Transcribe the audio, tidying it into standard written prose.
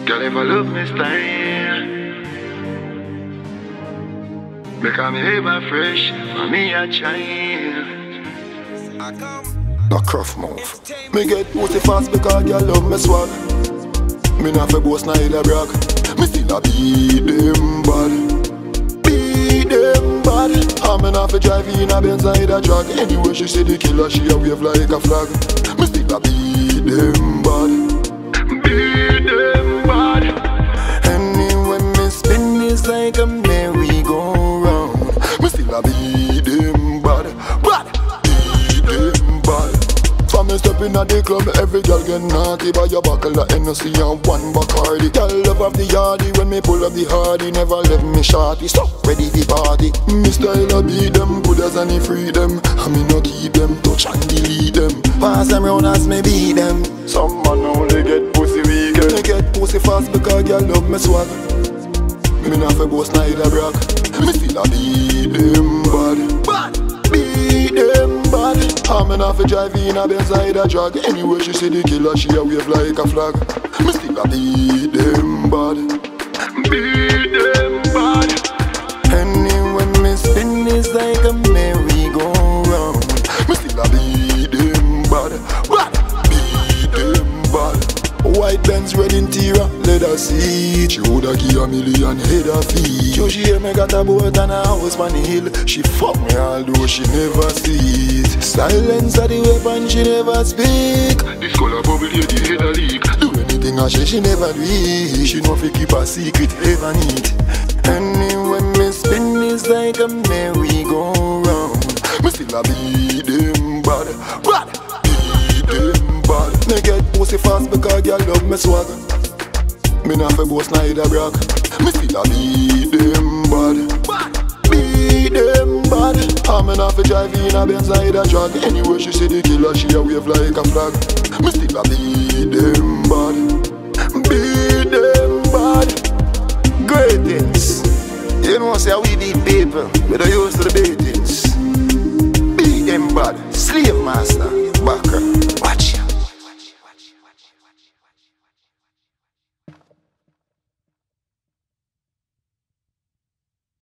Girl, if I love me style, because me ever fresh, for me a child. A cruff move. Me get pussy fast because girl love me swag. Me not fi boast neither brag. Me still a beat them bad. Beat them bad. And me not fi drive in a Benz neither drag. Anyway she see the killer, she a wave like a flag. Me still a beat them bad. Beat them bad. Anyway me spin is like a merry-go-round. Me still a beat them bad. Bad. Beat them bad. From me step in at the club, every girl get naughty. Buy a buckle of Hennessy and one Bacardi. Girl love of the yardie when me pull up the hardy. Never left me shorty, so ready the party. Me style a beat them, good as any free them. And me no keep them, touch and delete them. Pass them round as me beat them. Some man only get pussy weekend. Me get pussy fast because girl love me swag. Me not fi boast neither brag. Me still a beat them bad. Bad. Beat them bad. And me not fi drive in a Benz neither drag. Anyway she see the killer, she a wave like a flag. Me still a beat them bad. Beat them bad. Anyway me spin is like a merry-go-round. Me still a beat them bad. Bad. Beat them bad. White Benz red interior, leather seat. She woulda give a million head of feet. You she hear me got a boat and a house on the hill. She fuck me although she never see it. Silence of the weapon, she never speak. This color bubble here, the head a leak. Do anything I say, she never do it. She know fi keep a secret, ever neat. Anyway me spin is like a merry-go-round. Me still a beat them bad. Bad. Beat them bad. Me get pussy fast because girl love me swag. Me not fi boast neither brag. Me still a beat them bad. Bad. Beat them bad. And me not fi drive in a Benz neither drag. Anyway she see the killer, she a wave like a flag. Me still a beat them bad. Beat them bad. Greatness. You know say we beat people. We don't use to the beat.